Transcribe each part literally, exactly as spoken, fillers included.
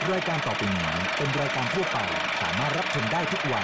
รายการต่อไปนี้เป็นรายการทั่วไปสามารถรับชมได้ทุกวัย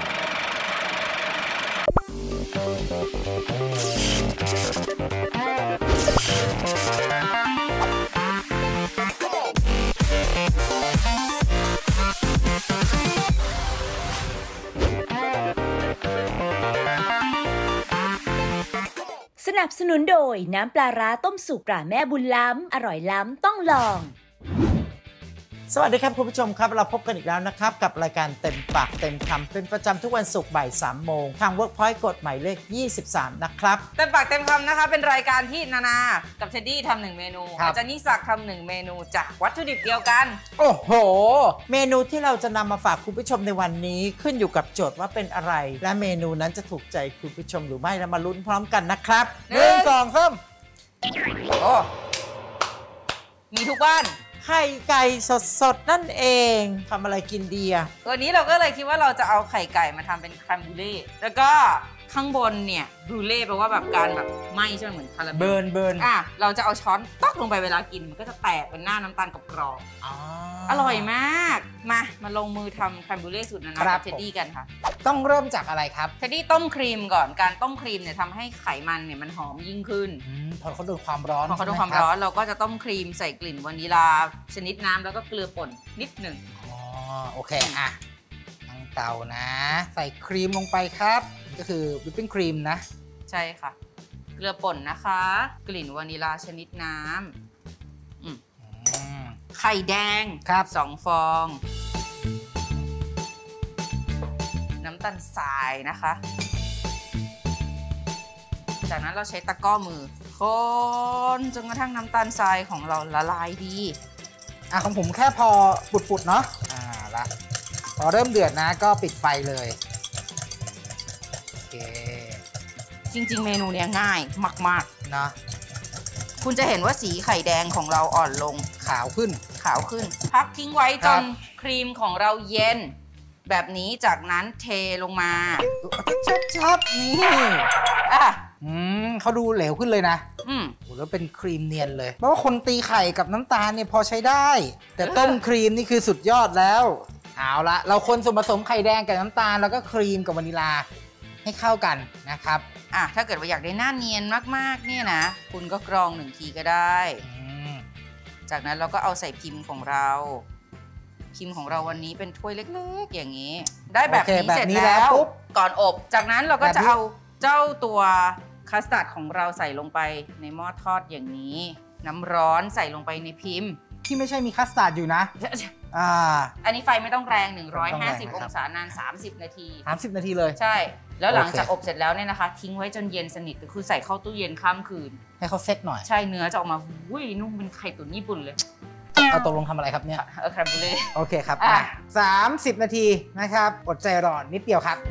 สนับสนุนโดยน้ำปลาร้าต้มสุกตราแม่บุญล้ำอร่อยล้ำต้องลองสวัสดีครับคุณผู้ชมครับเราพบกันอีกแล้วนะครับกับรายการเต็มปากเต็มคำเป็นประจำทุกวันศุกร์บ่ายสามโมงทาง Workpoint กฎหมายเลขยี่สิบสามนะครับเต็มปากเต็มคำนะคะเป็นรายการที่นานากับเทดดี้ทำหนึ่งเมนูอาจารย์นิสักทำหนึ่งเมนูจากวัตถุดิบเดียวกันโอ้โหเมนูที่เราจะนำมาฝากคุณผู้ชมในวันนี้ขึ้นอยู่กับโจทย์ว่าเป็นอะไรและเมนูนั้นจะถูกใจคุณผู้ชมหรือไม่เรามาลุ้นพร้อมกันนะครับหนึ่งสองสามโอ้มีทุกบ้านไข่ไก่สดๆนั่นเองทำอะไรกินดีอะวันนี้เราก็เลยคิดว่าเราจะเอาไข่ไก่มาทำเป็นครัมบูเล่แล้วก็ข้างบนเนี่ยบรูเล่แปลว่าแบบการแบบไหม้ใช่ไหมเหมือนคาราเมลเบิร์นเบิร์นอ่ะเราจะเอาช้อนต๊อกลงไปเวลากินมันก็จะแตกเป็นหน้าน้ำตาลกรอบๆ อ, อร่อยมากมามาลงมือทำครัมบูเล่สูตรนานากับเทดดี้กันค่ะต้องเริ่มจากอะไรครับเทดดี้ต้มครีมก่อนการต้มครีมเนี่ยทำให้ไขมันเนี่ยมันหอมยิ่งขึ้นพอเขาโดนความร้อนพอเขาโดนความร้อนเราก็จะต้มครีมใส่กลิ่นวานิลาชนิดน้ำแล้วก็เกลือป่นนิดหนึ่งอ๋อโอเคอ่ะตั้งเตานะใส่ครีมลงไปครับก็คือวิปปิ้งครีมนะใช่ค่ะเกลือป่นนะคะกลิ่นวานิลาชนิดน้ำไข่แดงครับสองฟองน้ำตาลทรายนะคะจากนั้นเราใช้ตะกร้อมือคนจนกระทั่งน้ำตาลทรายของเราละลายดีอ่ะของผมแค่พอปุดๆเนาะอ่าละพอเริ่มเดือดนะก็ปิดไฟเลยโอเคจริงๆเมนูเนี้ยง่ายมากๆนะคุณจะเห็นว่าสีไข่แดงของเราอ่อนลงขาวขึ้นขาวขึ้นพักทิ้งไว้จนครีมของเราเย็นแบบนี้จากนั้นเทลงมาชับๆนี่อ่ะอืมเขาดูเหลวขึ้นเลยนะอืมโหแล้วเป็นครีมเนียนเลยเพราะว่าคนตีไข่กับน้ำตาลเนี่ยพอใช้ได้แต่ต้มครีมนี่คือสุดยอดแล้วเอาละเราคนส่วนผสมไข่แดงกับน้ำตาลแล้วก็ครีมกับวานิลาให้เข้ากันนะครับอ่ะถ้าเกิดว่าอยากได้หน้าเนียนมากๆเนี่ยนะคุณก็กรองหนึ่งทีก็ได้จากนั้นเราก็เอาใส่พิมพ์ของเราพิมพ์ของเราวันนี้เป็นถ้วยเล็กๆอย่างนี้ได้แบบนี้เสร็จแล้วก่อนอบจากนั้นเราก็จะเอาเจ้าตัวคัสตาร์ดของเราใส่ลงไปในหม้อทอดอย่างนี้น้ำร้อนใส่ลงไปในพิมพ์ที่ไม่ใช่มีคัสตาร์ดอยู่นะอ่าอันนี้ไฟไม่ต้องแรงหนึ่งร้อยห้าสิบองศานานสามสิบนาทีสามสิบนาทีเลยใช่แล้วหลังจากอบเสร็จแล้วเนี่ยนะคะทิ้งไว้จนเย็นสนิทก็คือใส่เข้าตู้เย็นข้ามคืนให้เขาเซ็ตหน่อยใช่เนื้อจะออกมาวุ้ยนุ่มเป็นไข่ตุ๋นญี่ปุ่นเลยเอาตกลงทำอะไรครับเนี่ยเออครัมบูเล่โอเคครับสามสิบนาทีนะครับอดใจรอนิดเดียวครับ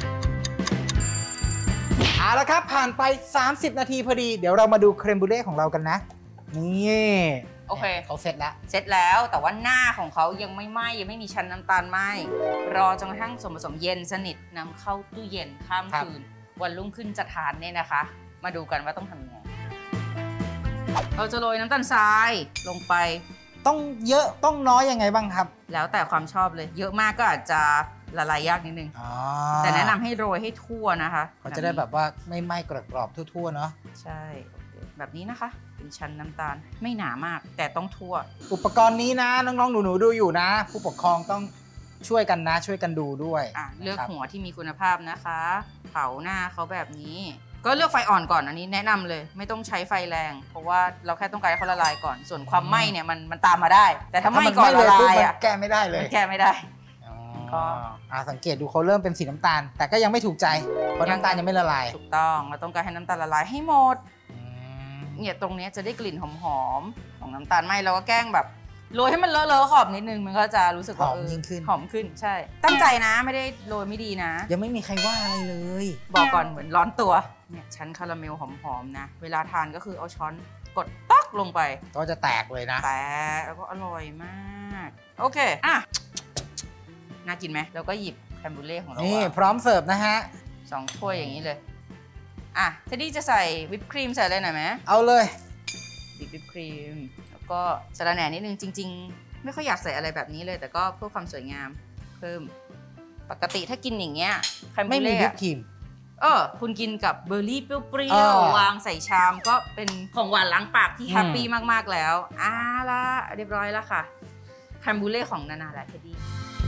เอาละครับผ่านไปสามสิบนาทีพอดีเดี๋ยวเรามาดูครีมบูเล่ของเรากันนะนี่โอเคเขาเสร็จแล้วเสร็จแล้วแต่ว่าหน้าของเขายังไม่ไหม้ยังไม่มีชั้นน้ำตาลไหม้รอจนกระทั่งส่วนผสมเย็นสนิทนำเข้าตู้เย็นข้ามคืนวันรุ่งขึ้นจะทานเนี่ยนะคะมาดูกันว่าต้องทำยังไงเราจะโรยน้ำตาลทรายลงไปต้องเยอะต้องน้อยยังไงบ้างครับแล้วแต่ความชอบเลยเยอะมากก็อาจจะละลายยากนิดนึงแต่แนะนำให้โรยให้ทั่วนะคะเขาจะได้แบบว่าไม่ไหม้กรอบๆทั่วๆเนาะใช่แบบนี้นะคะเป็นชั้นน้ำตาลไม่หนามากแต่ต้องทั่วอุปกรณ์นี้นะน้องๆหนูๆดูอยู่นะผู้ปกครองต้องช่วยกันนะช่วยกันดูด้วยอ่ะเลือกหัวที่มีคุณภาพนะคะเผาหน้าเขาแบบนี้ก็เลือกไฟอ่อนก่อนอันนี้แนะนำเลยไม่ต้องใช้ไฟแรงเพราะว่าเราแค่ต้องการให้เขาละลายก่อนส่วนความไหม้เนี่ยมันมันตามมาได้แต่ถ้าไหม้ก่อนละลายอ่ะแก้ไม่ได้เลยแก้ไม่ได้ก็สังเกตดูเขาเริ่มเป็นสีน้ำตาลแต่ก็ยังไม่ถูกใจเพราะน้ำตาลยังไม่ละลายถูกต้องเราต้องการให้น้ำตาลละลายให้หมดเนี่ยตรงนี้จะได้กลิ่นหอมๆของน้ำตาลไหม้เราก็แกล้งแบบโรยให้มันเลอะๆขอบนิดนึงมันก็จะรู้สึกว่าหอมยิ่งขึ้นหอมขึ้นใช่ตั้งใจนะไม่ได้โรยไม่ดีนะยังไม่มีใครว่าอะไรเลยบอกก่อนเหมือนร้อนตัวเนี่ยชั้นคาราเมลหอมๆนะเวลาทานก็คือเอาช้อนกดต๊อกลงไปก็จะแตกเลยนะแตกแล้วก็อร่อยมากโอเคอ่ะน่ากินไหมเราก็หยิบครัมบูเล่ของเรานี่พร้อมเสิร์ฟนะฮะสองถ้วยอย่างนี้เลยอ่ะเทดดี้จะใส่วิปครีมใส่เลยหน่อยไหมเอาเลยบีบวิปครีมแล้วก็สะระแหน่นิดนึงจริงๆไม่ค่อยอยากใส่อะไรแบบนี้เลยแต่ก็เพื่อความสวยงามเพิ่มปกติถ้ากินอย่างเงี้ยแคมไม่บูมีเล่วิปครีมเออคุณกินกับเบอร์รี่เปรี้อ่ยวาๆวางใส่ชามก็เป็นของหวานล้างปากที่อืมแฮปปี้มากๆแล้วอ่าละเรียบร้อยแล้วค่ะแคมบูเล่ของนานาและเทดดี้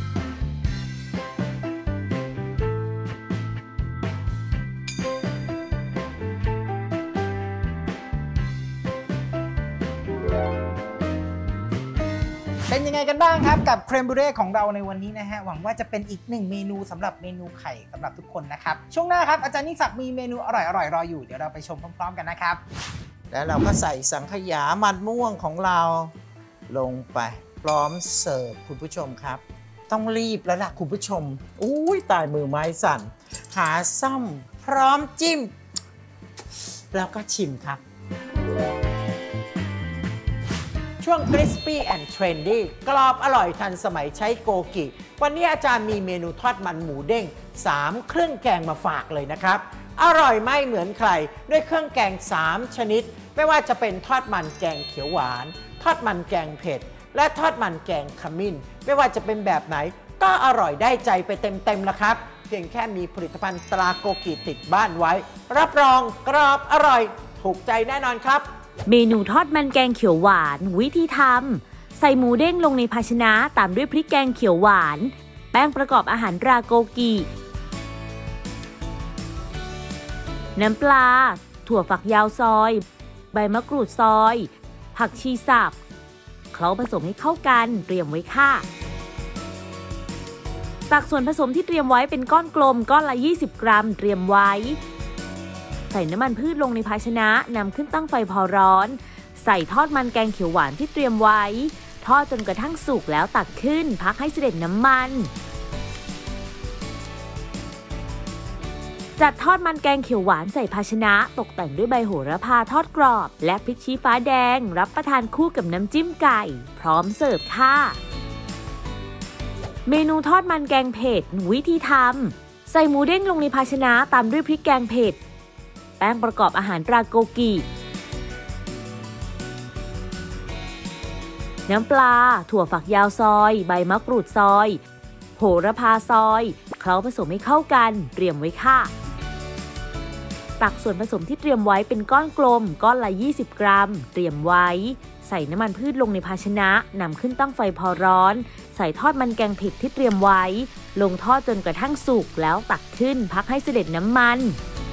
เป็นยังไงกันบ้างครับกับเครมบูเร่ของเราในวันนี้นะฮะหวังว่าจะเป็นอีกหนึ่งเมนูสำหรับเมนูไข่สำหรับทุกคนนะครับช่วงหน้าครับอาจารย์ยิ่งศักดิ์มีเมนูอร่อยๆรออยู่เดี๋ยวเราไปชมพร้อมๆกันนะครับแล้วเราก็ใส่สังขยามันม่วงของเราลงไปพร้อมเสิร์ฟคุณผู้ชมครับต้องรีบแล้วล่ะคุณผู้ชมอุ้ยตายมือไม้สั่นหาซ่อมพร้อมจิ้มแล้วก็ชิมครับช่วง Crispy and Trendy กรอบอร่อยทันสมัยใช้โกกิวันนี้อาจารย์มีเมนูทอดมันหมูเด้งสามเครื่องแกงมาฝากเลยนะครับอร่อยไม่เหมือนใครด้วยเครื่องแกงสามชนิดไม่ว่าจะเป็นทอดมันแกงเขียวหวานทอดมันแกงเผ็ดและทอดมันแกงขมิ้นไม่ว่าจะเป็นแบบไหนก็อร่อยได้ใจไปเต็มๆละครับเพียงแค่มีผลิตภัณฑ์ตราโกกิติดบ้านไว้รับรองกรอบอร่อยถูกใจแน่นอนครับเมนูทอดมันแกงเขียวหวานวิธีทำใส่หมูเด้งลงในภาชนะตามด้วยพริกแกงเขียวหวานแป้งประกอบอาหารราโกกิน้ำปลาถั่วฝักยาวซอยใบมะกรูดซอยผักชีสับเคล้าผสมให้เข้ากันเตรียมไว้ค่ะตักส่วนผสมที่เตรียมไว้เป็นก้อนกลมก้อนละยี่สิบกรัมเตรียมไว้ใส่น้ำมันพืชลงในภาชนะนำขึ้นตั้งไฟพอร้อนใส่ทอดมันแกงเขียวหวานที่เตรียมไว้ทอดจนกระทั่งสุกแล้วตักขึ้นพักให้เสด็จน้ำมันจัดทอดมันแกงเขียวหวานใส่ภาชนะตกแต่งด้วยใบโหระพาทอดกรอบและพริกชี้ฟ้าแดงรับประทานคู่กับน้ำจิ้มไก่พร้อมเสิร์ฟค่ะเมนูทอดมันแกงเผ็ดวิธีทำใส่หมูเด้งลงในภาชนะตามด้วยพริกแกงเผ็ดแป้งประกอบอาหารราโกกิน้ำปลาถั่วฝักยาวซอยใบมะกรูดซอยโหระพาซอยเคล้าผสมให้เข้ากันเตรียมไว้ค่ะตักส่วนผสมที่เตรียมไว้เป็นก้อนกลมก้อนละยี่สิบกรัมเตรียมไว้ใส่น้ำมันพืชลงในภาชนะนำขึ้นตั้งไฟพอร้อนใส่ทอดมันแกงเผ็ดที่เตรียมไว้ลงทอดจนกระทั่งสุกแล้วตักขึ้นพักให้เสด็จน้ำมัน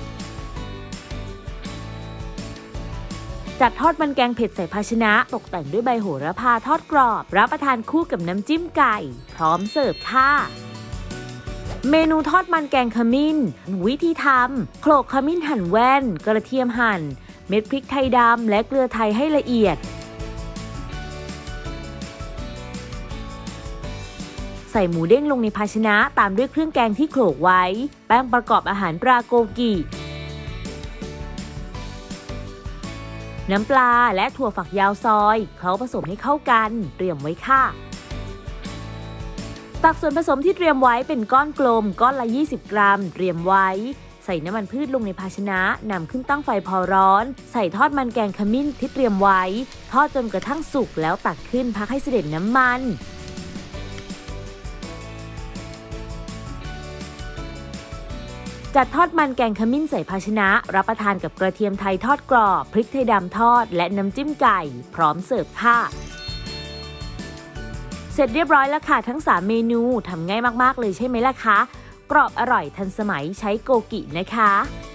จัดทอดมันแกงเผ็ดใส่ภาชนะตกแต่งด้วยใบโหระพาทอดกรอบรับประทานคู่กับน้ำจิ้มไก่พร้อมเสิร์ฟค่ะเมนูทอดมันแกงขมิ้นวิธีทำโขลกขมิ้นหั่นแว่นกระเทียมหั่นเม็ดพริกไทยดำและเกลือไทยให้ละเอียดใส่หมูเด้งลงในภาชนะตามด้วยเครื่องแกงที่โขลกไว้แป้งประกอบอาหารราโกกิน้ำปลาและถั่วฝักยาวซอยเคล้าผสมให้เข้ากันเตรียมไว้ค่ะตักส่วนผสมที่เตรียมไว้เป็นก้อนกลมก้อนละยี่สิบกรัมเตรียมไว้ใส่น้ำมันพืชลงในภาชนะนำขึ้นตั้งไฟพอร้อนใส่ทอดมันแกงขมิ้นที่เตรียมไว้ทอดจนกระทั่งสุกแล้วตักขึ้นพักให้เสด็จน้ำมันจัดทอดมันแกงขมิ้นใส่ภาชนะรับประทานกับกระเทียมไทยทอดกรอบพริกไทยดำทอดและน้ำจิ้มไก่พร้อมเสิร์ฟค่ะเสร็จเรียบร้อยแล้วค่ะทั้งสามเมนูทำง่ายมากๆเลยใช่ไหมล่ะคะกรอบอร่อยทันสมัยใช้โกกินะคะ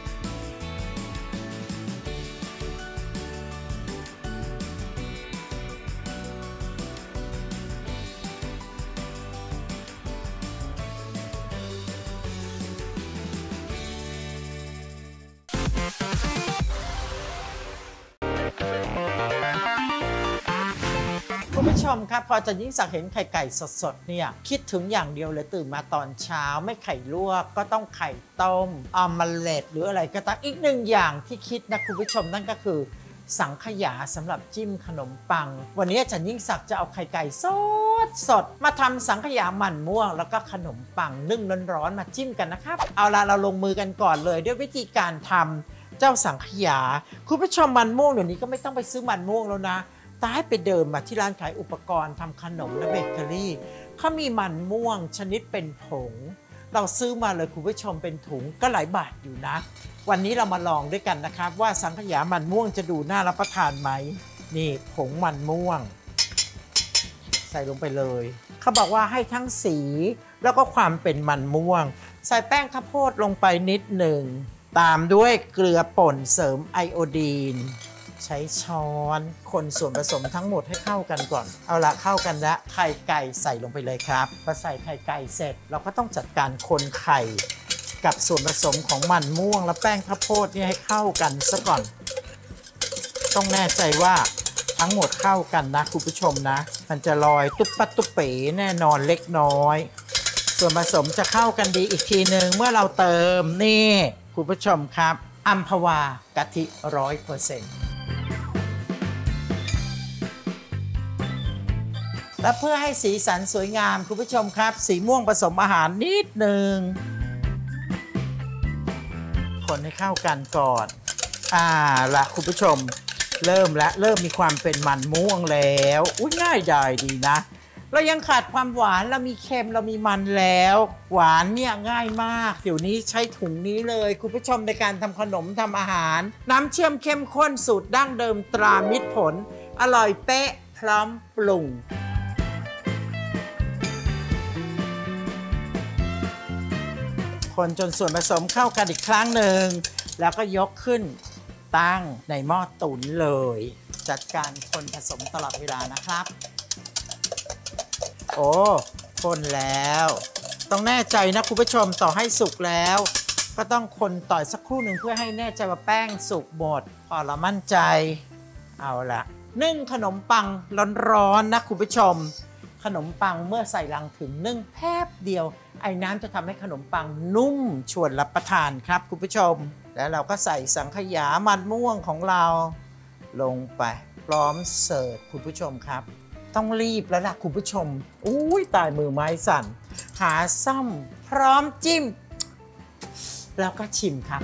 คุณผู้ชมครับพอจะยิ่งสักเห็นไข่ไก่สดๆเนี่ยคิดถึงอย่างเดียวเลยตื่นมาตอนเช้าไม่ไข่ลวกก็ต้องไข่ต้มออมเล็ตหรืออะไรก็ตามอีกหนึ่งอย่างที่คิดนะคุณผู้ชมนั่นก็คือสังขยาสำหรับจิ้มขนมปังวันนี้อาจารย์ยิ่งศักดิ์จะเอาไข่ไก่สดสดมาทำสังขยาหมั่นม่วงแล้วก็ขนมปังนึ่งร้อนๆมาจิ้มกันนะครับเอาล่ะเราลงมือกันก่อนเลยด้วยวิธีการทำเจ้าสังขยาคุณผู้ชมมันม่วงเดี๋ยวนี้ก็ไม่ต้องไปซื้อมันม่วงแล้วนะตายไปเดินมาที่ร้านขายอุปกรณ์ทำขนมและเบเกอรี่เขามีมันม่วงชนิดเป็นผงเราซื้อมาเลยคุณผู้ชมเป็นถุงก็หลายบาทอยู่นะวันนี้เรามาลองด้วยกันนะครับว่าสังขยามันม่วงจะดูน่ารับประทานไหมนี่ผงมันม่วงใส่ลงไปเลยเขาบอกว่าให้ทั้งสีแล้วก็ความเป็นมันม่วงใส่แป้งข้าวโพดลงไปนิดหนึ่งตามด้วยเกลือป่นเสริมไอโอดีนใช้ช้อนคนส่วนผสมทั้งหมดให้เข้ากันก่อนเอาละเข้ากันแล้วไข่ไก่ใส่ลงไปเลยครับพอใส่ไข่ไก่เสร็จเราก็ต้องจัดการคนไข่กับส่วนผสมของมันม่วงและแป้งข้าวโพดนี่ให้เข้ากันซะก่อนต้องแน่ใจว่าทั้งหมดเข้ากันนะคุณผู้ชมนะมันจะลอยตุ๊บปัดตุ๊บเป๋แน่นอนเล็กน้อยส่วนผสมจะเข้ากันดีอีกทีหนึ่งเมื่อเราเติมนี่คุณผู้ชมครับอัมพวากะทิร้อยเปอร์เซ็นต์และเพื่อให้สีสันสวยงามคุณผู้ชมครับสีม่วงผสมอาหารนิดหนึ่งคนให้เข้ากันก่อนอ่าละคุณผู้ชมเริ่มและเริ่มมีความเป็นมันม่วงแล้วอุ้ยง่ายดายดีนะเรายังขาดความหวานเรามีเค็มเรามีมันแล้วหวานเนี่ยง่ายมากเดี๋ยวนี้ใช้ถุงนี้เลยคุณผู้ชมในการทำขนมทำอาหารน้ำเชื่อมเข้มข้นสูตรดั้งเดิมตรามิตรผลอร่อยเป๊ะพร้อมปรุงคนจนส่วนผสมเข้ากันอีกครั้งหนึ่งแล้วก็ยกขึ้นตั้งในหม้อตุ๋นเลยจัดการคนผสมตลอดเวลานะครับโอ้คนแล้วต้องแน่ใจนะคุณผู้ชมต่อให้สุกแล้วก็ต้องคนต่อสักครู่หนึ่งเพื่อให้แน่ใจว่าแป้งสุกหมดพอเรามั่นใจเอาละนึ่งขนมปังร้อนๆนะคุณผู้ชมขนมปังเมื่อใส่ลังถึงนึ่งแป๊บเดียวไอ้น้ำจะทำให้ขนมปังนุ่มชวนรับประทานครับคุณผู้ชมแล้วเราก็ใส่สังขยามันม่วงของเราลงไปพร้อมเสิร์ฟคุณผู้ชมครับต้องรีบแล้วล่ะคุณผู้ชมอุ้ยตายมือไม้สั่นหาซ่อมพร้อมจิ้มแล้วก็ชิมครับ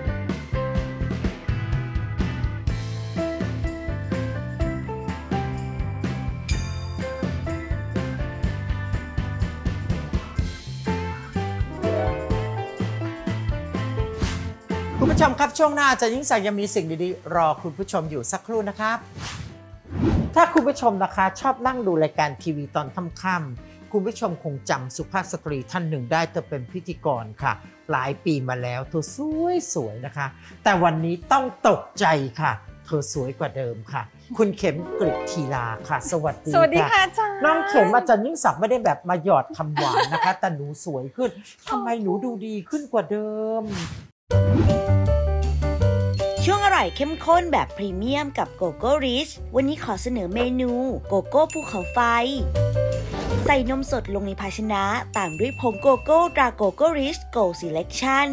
คุณผู้ชมครับช่วงหน้าอาจารย์ยิ่งศักดิ์ยังมีสิ่งดีๆรอคุณผู้ชมอยู่สักครู่นะครับถ้าคุณผู้ชมนะคะชอบนั่งดูรายการทีวีตอนค่ำๆคุณผู้ชมคงจำสุภาพสตรีท่านหนึ่งได้เธอเป็นพิธีกรค่ะหลายปีมาแล้วเธอสวยๆนะคะแต่วันนี้ต้องตกใจค่ะเธอสวยกว่าเดิมค่ะคุณเข็มกฤษธีลาค่ะสวัสดีค่ะสวัสดีค่ะอาจารย์น้องเข็มอาจารย์ยิ่งศักดิ์ไม่ได้แบบมาหยอดคำหวานนะคะแต่หนูสวยขึ้นทำไมหนูดูดีขึ้นกว่าเดิมช่วงอร่อยเข้มข้นแบบพรีเมียมกับโกโก้ริชวันนี้ขอเสนอเมนูโกโก้ภูเขาไฟใส่นมสดลงในภาชนะตามด้วยผงโกโก้ตราโกโก้ริชโกลด์ซีเลคชั่น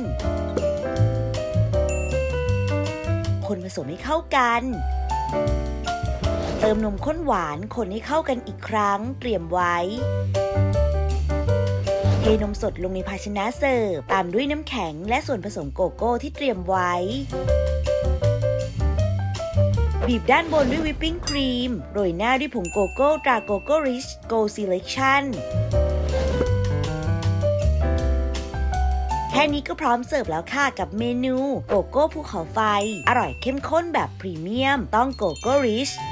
คนผสมให้เข้ากันเติมนมข้นหวานคนให้เข้ากันอีกครั้งเตรียมไว้เทนมสดลงในภาชนะเสิร์ฟตามด้วยน้ำแข็งและส่วนผสมโกโก้ที่เตรียมไว้บีบด้านบนด้วยวิปปิ้งครีมโรยหน้าด้วยผงโกโก้ตราโกโก้ริชโกลด์ซีเลคชั่นแค่นี้ก็พร้อมเสิร์ฟแล้วค่ะกับเมนูโกโก้ภูเขาไฟอร่อยเข้มข้นแบบพรีเมียมต้องโกโก้ริช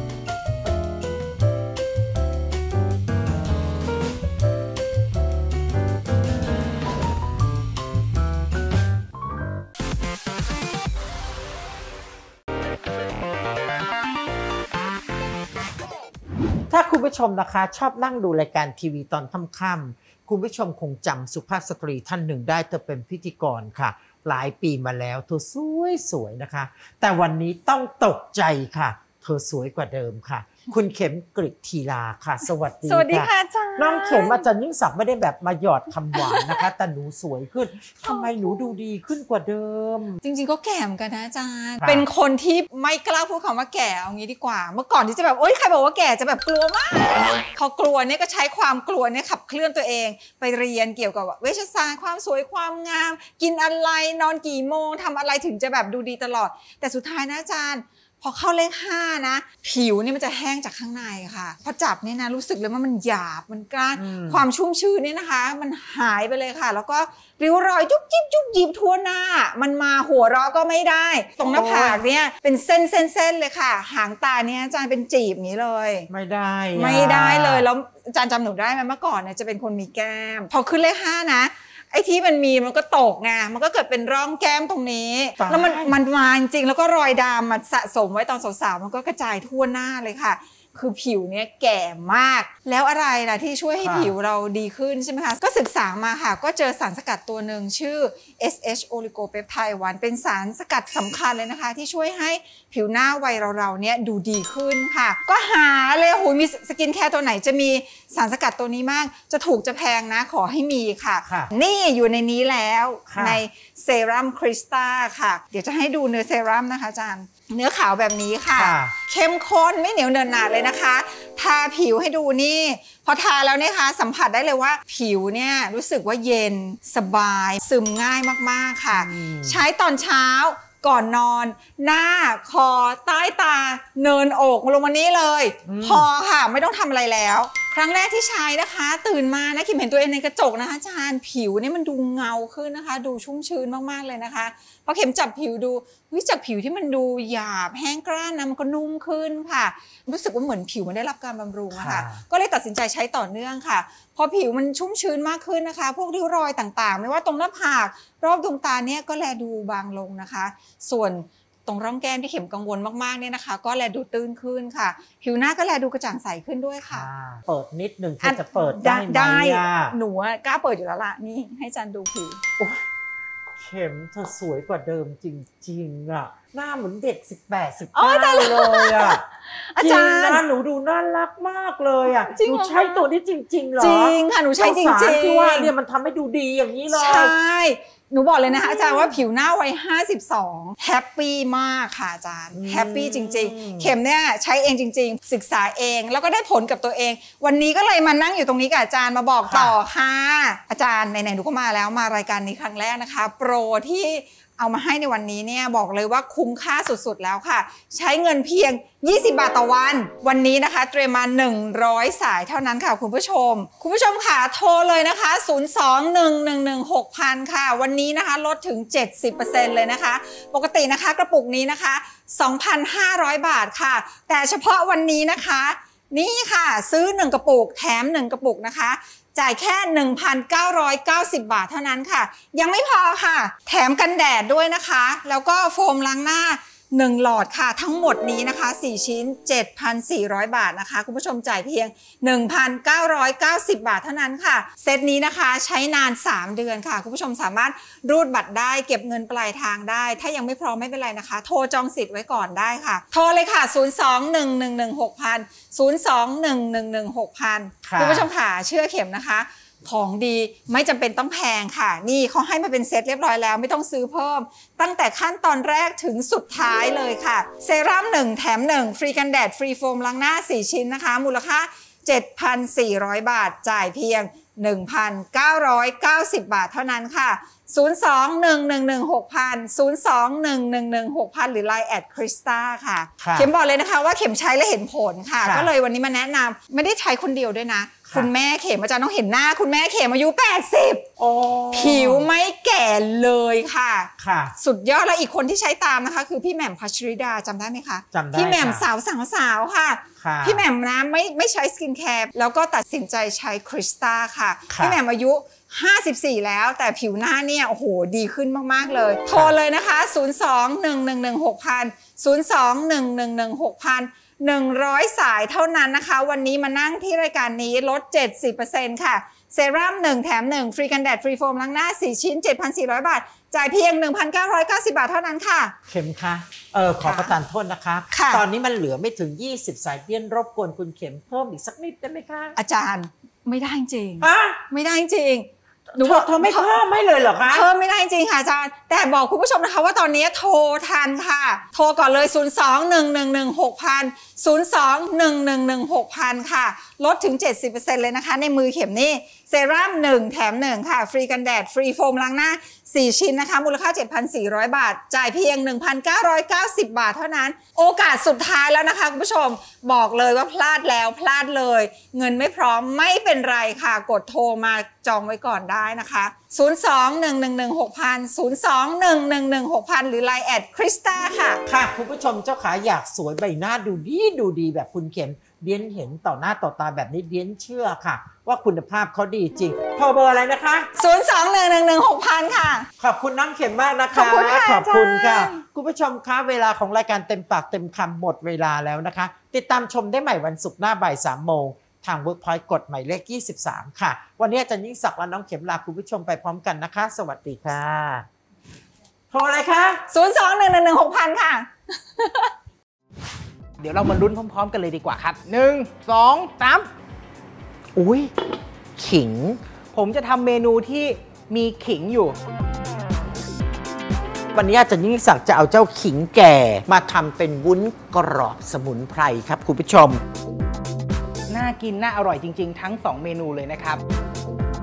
ถ้าคุณผู้ชมนะคะชอบนั่งดูรายการทีวีตอนค่ำๆคุณผู้ชมคงจำสุภาพสตรีท่านหนึ่งได้เธอเป็นพิธีกรค่ะหลายปีมาแล้วเธอสวยๆนะคะแต่วันนี้ต้องตกใจค่ะเธอสวยกว่าเดิมค่ะคุณเข็มกฤษธีลาค่ะสวัสดีค่ะสวัสดีค่ะอาจารย์น้องเข็มอาจารย์ยิ่งศักดิ์ไม่ได้แบบมาหยอดคำหวานนะคะแต่หนูสวยขึ้นทำไมหนูดูดีขึ้นกว่าเดิมจริงๆก็แก่เหมือนกันนะอาจารย์เป็นคนที่ไม่กล้าพูดคำว่าแก่เอางี้ดีกว่าเมื่อก่อนที่จะแบบโอ๊ยใครบอกว่าแก่จะแบบกลัวมากพอกลัวเนี่ยก็ใช้ความกลัวเนี่ยขับเคลื่อนตัวเองไปเรียนเกี่ยวกับเวชศาสตร์ความสวยความงามกินอะไรนอนกี่โมงทำอะไรถึงจะแบบดูดีตลอดแต่สุดท้ายนะอาจารย์พพอเข้าเลขห้านะผิวเนี่ยมันจะแห้งจากข้างในค่ะพอจับเนี่ยนะรู้สึกเลยว่ามันหยาบมันกล้านความชุ่มชื้นเนี่ยนะคะมันหายไปเลยค่ะแล้วก็ริ้วรอยจุ๊บจิ๊บจุ๊บจิ๊บทั่วหน้ามันมาหัวเราะก็ไม่ได้ตรงหน้าผากเนี่ยเป็นเส้นเส้นเส้นเลยค่ะหางตาเนี่ยอาจารย์เป็นจีบนี้เลยไม่ได้ไม่ได้เลยแล้วอาจารย์จำหนูได้ไหมเมื่อก่อนเนี่ยจะเป็นคนมีแก้มพอขึ้นเลขห้านะไอ้ที่มันมีมันก็ตกไงมันก็เกิดเป็นร่องแก้มตรงนี้แล้วมันมันมาจริงๆแล้วก็รอยดำมันสะสมไว้ตอนสาวๆมันก็กระจายทั่วหน้าเลยค่ะคือผิวเนี่ยแก่มากแล้วอะไรล่ะที่ช่วยให้ผิวเราดีขึ้นใช่ไหมคะก็ศึกษามาค่ะก็เจอสารสกัดตัวหนึ่งชื่อ เอส เอช Oligopeptide วันเป็นสารสกัดสำคัญเลยนะคะที่ช่วยให้ผิวหน้าวัยเราๆเนี่ยดูดีขึ้นค่ะก็หาเลยโหมีสกินแคร์ตัวไหนจะมีสารสกัดตัวนี้มากจะถูกจะแพงนะขอให้มีค่ะนี่อยู่ในนี้แล้วในเซรั่มคริสตาค่ะเดี๋ยวจะให้ดูเนื้อเซรั่มนะคะอาจารย์เนื้อขาวแบบนี้ค่ะเข้มข้นไม่เหนียวเนินหนาเลยนะคะทาผิวให้ดูนี่พอทาแล้วเนี่ยค่ะสัมผัสได้เลยว่าผิวเนี่ยรู้สึกว่าเย็นสบายซึมง่ายมากๆค่ะใช้ตอนเช้าก่อนนอนหน้าคอใต้ตาเนินอกลงมานี้เลยพอค่ะไม่ต้องทำอะไรแล้วครั้งแรกที่ใช้นะคะตื่นมานะคิมเห็นตัวเองในกระจกนะคะอาจารย์ผิวนี่มันดูเงาขึ้นนะคะดูชุ่มชื้นมากๆเลยนะคะพอเข็มจับผิวดูวิจากผิวที่มันดูหยาบแห้งกร้านนะมันก็นุ่มขึ้นค่ะรู้สึกว่าเหมือนผิวมันได้รับการบำรุงอะค่ะก็เลยตัดสินใจใช้ต่อเนื่องค่ะพอผิวมันชุ่มชื้นมากขึ้นนะคะพวกริ้วรอยต่างๆไม่ว่าตรงหน้าผากรอบดวงตาเนี่ยก็แลดูบางลงนะคะส่วนตรงร่องแก้มที่เข็มกังวลมากๆเนี่ยนะคะก็แลดูตื้นขึ้นค่ะผิวหน้าก็แลดูกระจ่างใสขึ้นด้วยค่ะเปิดนิดหนึ่งจะเปิดได้ไหมหนูกล้าเปิดอยู่แล้วล่ะนี่ให้จันดูผิวเข็มเธอสวยกว่าเดิมจริงๆอ่ะหน้าเหมือนเด็กสิบแปด สิบเก้าเลยอ่ะอาจารย์หน้าหนูดูน่ารักมากเลยอ่ะหนูใช้ตัวนี้จริงๆเหรอจริงค่ะหนูใช้จริงๆที่ว่าเนี่ยมันทำให้ดูดีอย่างนี้เลยใช่หนูบอกเลยนะคะอาจารย์ว่าผิวหน้าวัยห้าสิบสองแฮปปี้มากค่ะอาจารย์แฮปปี้จริงๆเข็มเนี่ยใช้เองจริงๆศึกษาเองแล้วก็ได้ผลกับตัวเองวันนี้ก็เลยมานั่งอยู่ตรงนี้กับอาจารย์มาบอกต่อค่ะอาจารย์ไหนๆหนูก็มาแล้วมารายการนี้ครั้งแรกนะคะโปรที่เอามาให้ในวันนี้เนี่ยบอกเลยว่าคุ้มค่าสุดๆแล้วค่ะใช้เงินเพียงยี่สิบบาทต่อวันวันนี้นะคะเตรียมมาหนึ่งร้อยสายเท่านั้นค่ะคุณผู้ชมคุณผู้ชมค่ะโทรเลยนะคะศูนย์ สอง หนึ่ง หนึ่ง หนึ่ง หก ศูนย์ ศูนย์ค่ะวันนี้นะคะลดถึง เจ็ดสิบเปอร์เซ็นต์ เลยนะคะปกตินะคะกระปุกนี้นะคะ สองพันห้าร้อย บาทค่ะแต่เฉพาะวันนี้นะคะนี่ค่ะซื้อหนึ่งกระปุกแถมหนึ่งกระปุกนะคะจ่ายแค่ หนึ่งพันเก้าร้อยเก้าสิบ บาทเท่านั้นค่ะยังไม่พอค่ะแถมกันแดดด้วยนะคะแล้วก็โฟมล้างหน้าหนึ่งหลอดค่ะทั้งหมดนี้นะคะสี่ชิ้น เจ็ดพันสี่ร้อย บาทนะคะคุณผู้ชมจ่ายเพียง หนึ่งพันเก้าร้อยเก้าสิบ บาทเท่านั้นค่ะเซตนี้นะคะใช้นานสามเดือนค่ะคุณผู้ชมสามารถรูดบัตรได้เก็บเงินปลายทางได้ถ้ายังไม่พร้อมไม่เป็นไรนะคะโทรจองสิทธิ์ไว้ก่อนได้ค่ะโทรเลยค่ะศูนย์ สอง หนึ่ง หนึ่ง หนึ่ง หก ศูนย์ ศูนย์ สอง หนึ่ง หนึ่ง หนึ่ง หก ศูนย์ คุณผู้ชมค่ะเชื่อเข็มนะคะของดีไม่จำเป็นต้องแพงค่ะนี่เขาให้มาเป็นเซตเรียบร้อยแล้วไม่ต้องซื้อเพิ่มตั้งแต่ขั้นตอนแรกถึงสุดท้ายเลยค่ะเซรั่มหนึ่งแถมหนึ่งฟรีกันแดดฟรีโฟมล้างหน้าสี่ชิ้นนะคะมูลค่า เจ็ดพันสี่ร้อย บาทจ่ายเพียง หนึ่งพันเก้าร้อยเก้าสิบ บาทเท่านั้นค่ะศูนย์ สอง หนึ่ง หนึ่ง หนึ่ง หก ศูนย์ ศูนย์ สอง หนึ่ง หนึ่ง หนึ่ง หก ศูนย์ หรือ ไลน์ แอท คริสตา ค่ะเข็มบอกเลยนะคะว่าเข็มใช้และเห็นผลค่ะก็เลยวันนี้มาแนะนำไม่ได้ใช้คนเดียวด้วยนะคุณแม่เข็มอาจารย์ต้องเห็นหน้าคุณแม่เข็มอายุแปดสิบผิวไม่แก่เลยค่ะสุดยอดแล้วอีกคนที่ใช้ตามนะคะคือพี่แหม่มพัชริดาจำได้ไหมคะจำได้พี่แหม่มสาวสั่งสาวค่ะพี่แหม่มนะไม่ไม่ใช้สกินแคร์แล้วก็ตัดสินใจใช้คริสตาค่ะพี่แหม่มอายุห้าสิบสี่แล้วแต่ผิวหน้าเนี่ยโอ้โหดีขึ้นมากๆเลยโทรเลยนะคะศูนย์ สอง หนึ่ง หนึ่ง หนึ่ง หก ศูนย์ ศูนย์ สอง หนึ่ง หนึ่ง หนึ่ง หก ศูนย์หนึ่งร้อยสายเท่านั้นนะคะวันนี้มานั่งที่รายการนี้ลด เจ็ดสิบเปอร์เซ็นต์ ค่ะเซรั่มหนึ่งแถมหนึ่งฟรีกันแดดฟรีโฟมล้างหน้าสี่ชิ้น เจ็ดพันสี่ร้อย บาทจ่ายเพียง หนึ่งพันเก้าร้อยเก้าสิบ บาทเท่านั้นค่ะเข็มคะเออขอประทานโทษนะคะตอนนี้มันเหลือไม่ถึงยี่สิบสายเปี้ยนรบกวนคุณเข็มเพิ่มอีกสักนิดได้ไหมคะอาจารย์ไม่ได้จริงไม่ได้จริงหนูเธอเธอไม่เพิ่มไม่เลยเหรอคะเพิ่มไม่ได้จริงค่ะอาจารย์แต่บอกคุณผู้ชมนะคะว่าตอนนี้โทรทันค่ะโทรก่อนเลย ศูนย์ สอง หนึ่ง หนึ่ง หนึ่ง หก ศูนย์ ศูนย์ สอง หนึ่ง หนึ่ง หนึ่ง หก ศูนย์ ค่ะลดถึง เจ็ดสิบเปอร์เซ็นต์ เลยนะคะในมือเข็มนี่เซรั่มหนึ่งแถมหนึ่งค่ะฟรีกันแดดฟรีโฟมล้างหน้าสี่ชิ้นนะคะมูลค่า เจ็ดพันสี่ร้อย บาทจ่ายเพียง หนึ่งพันเก้าร้อยเก้าสิบ บาทเท่านั้นโอกาสสุดท้ายแล้วนะคะคุณผู้ชมบอกเลยว่าพลาดแล้วพลาดเลยเงินไม่พร้อมไม่เป็นไรค่ะกดโทรมาจองไว้ก่อนได้นะคะ ศูนย์ สอง หนึ่ง หนึ่ง หนึ่ง หก ศูนย์ ศูนย์ สอง หนึ่ง หนึ่ง หนึ่ง หก ศูนย์ หรือ ไลน์ แอดคริสตาค่ะค่ะคุณผู้ชมเจ้าขาอยากสวยใบหน้าดูดีดูดีแบบคุณเข็มเดียนเห็นต่อหน้าต่อตาแบบนี้เดียนเชื่อค่ะว่าคุณภาพเขาดีจริงโทรเบอร์อะไรนะคะศูนย์ สอง หนึ่ง หนึ่ง หนึ่ง หก ศูนย์ ค่ะขอบคุณน้ำเข็มมากนะคะขอบคุณค่ะขอบคุณค่ะอาจารย์คุณผู้ชมคะเวลาของรายการเต็มปากเต็มคำหมดเวลาแล้วนะคะติดตามชมได้ใหม่วันศุกร์หน้าบ่ายสามโมงทาง Workpoint กดหมายเลขยี่สิบสามค่ะวันนี้อาจารย์ยิ่งศักดิ์และน้องเข็มลาคุณผู้ชมไปพร้อมกันนะคะสวัสดีค่ะโทรอะไรคะศูนย์ สอง หนึ่ง หนึ่ง หนึ่ง หก ศูนย์ ค่ะเดี๋ยวเรามาลุ้นพร้อมๆกันเลยดีกว่าครับหนึ่ง สอง สามอุ้ยขิงผมจะทำเมนูที่มีขิงอยู่วันนี้อาจารย์ยิ่งศักดิ์จะเอาเจ้าขิงแก่มาทำเป็นวุ้นกรอบสมุนไพรครับคุณผู้ชมน่ากินน่าอร่อยจริงๆทั้งสองเมนูเลยนะครับ